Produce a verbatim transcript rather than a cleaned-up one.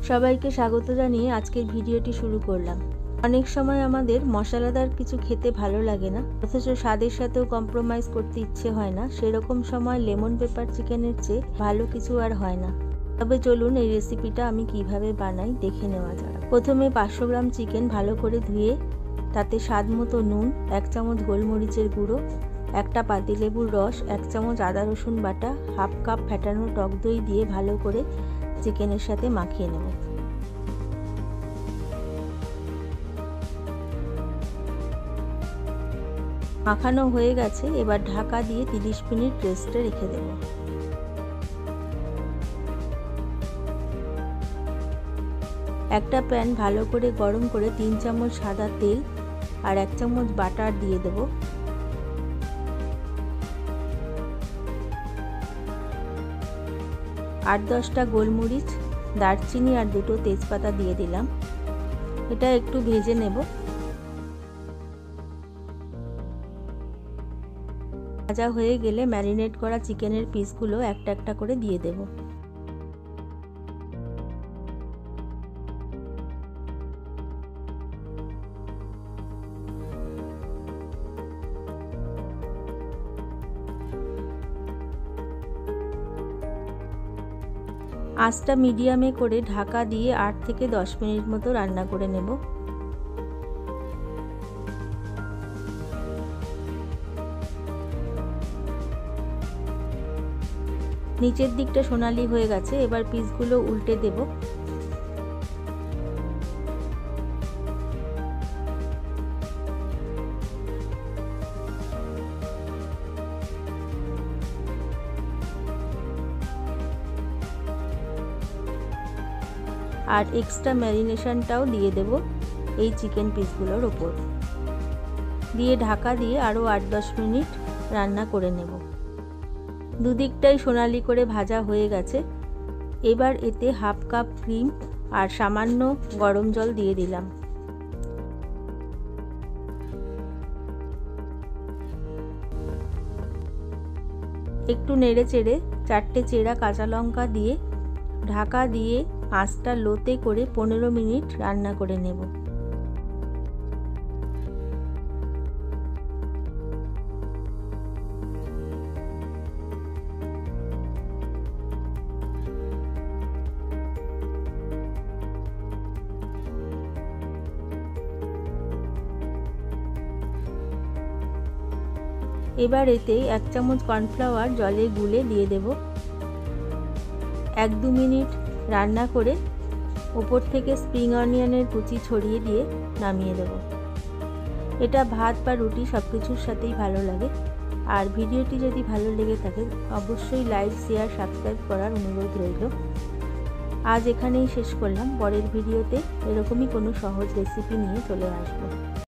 সবাইকে স্বাগত জানিয়ে আজকের ভিডিওটি শুরু করলাম। অনেক সময় আমাদের মশলাদার কিছু খেতে ভালো লাগে না, অথচ স্বাদের সাথেও কম্প্রোমাইজ করতে ইচ্ছে হয় না। সেরকম সময় লেমন পেপার চিকেনের চেয়ে ভালো কিছু আর হয় না। তবে চলুন এই রেসিপিটা আমি কিভাবে বানাই দেখে নেওয়া যাক। প্রথমে পাঁচশো গ্রাম চিকেন ভালো করে ধুয়ে তাতে স্বাদ মতো নুন, এক চামচ গোলমরিচের গুঁড়ো, একটা পাতিলেবুর রস, এক চামচ আদা রসুন বাটা, হাফ কাপ ফেটানো টক দই দিয়ে ভালো করে চিকেনের সাথে মাখিয়ে নেব। মাখানো হয়ে গেছে, এবার ঢাকা দিয়ে তিরিশ মিনিট রেস্টে রেখে দেব। একটা প্যান ভালো করে গরম করে তিন চামচ সাদা তেল আর এক চামচ বাটার দিয়ে দেব। আট দশটা গোলমরিচ, দারচিনি আর দুটো তেজপাতা দিয়ে দিলাম। এটা একটু ভেজে নেব। ভাজা হয়ে গেলে ম্যারিনেট করা চিকেনের পিসগুলো একটা একটা করে দিয়ে দেব। আঁচটা মিডিয়ামে করে ঢাকা দিয়ে আট থেকে দশ মিনিট মতো রান্না করে নেব। নিচের দিকটা সোনালি হয়ে গেছে, এবার পিসগুলো উল্টে দেব। আর এক্সট্রা ম্যারিনেশনটাও দিয়ে দেব এই চিকেন পিসগুলোর ওপর। দিয়ে ঢাকা দিয়ে আরও আট দশ মিনিট রান্না করে নেব। দুদিকটাই সোনালি করে ভাজা হয়ে গেছে। এবার এতে হাফ কাপ ক্রিম আর সামান্য গরম জল দিয়ে দিলাম। একটু নেড়ে চেড়ে চারটে চেরা কাঁচা লঙ্কা দিয়ে ঢাকা দিয়ে আঁচটা লোতে করে পনেরো মিনিট রান্না করে নেব। এবার এতে এক চামচ কর্নফ্লাওয়ার জলে গুলে দিয়ে দেব। এক দু মিনিট রান্না করে ওপর থেকে স্প্রিং অনিয়নের কুচি ছড়িয়ে দিয়ে নামিয়ে দেব। এটা ভাত বা রুটি সব কিছুর সাথেই ভালো লাগে। আর ভিডিওটি যদি ভালো লেগে থাকে অবশ্যই লাইক, শেয়ার, সাবস্ক্রাইব করার অনুরোধ রইল। আজ এখানেই শেষ করলাম। পরের ভিডিওতে এরকমই কোনো সহজ রেসিপি নিয়ে চলে আসবো।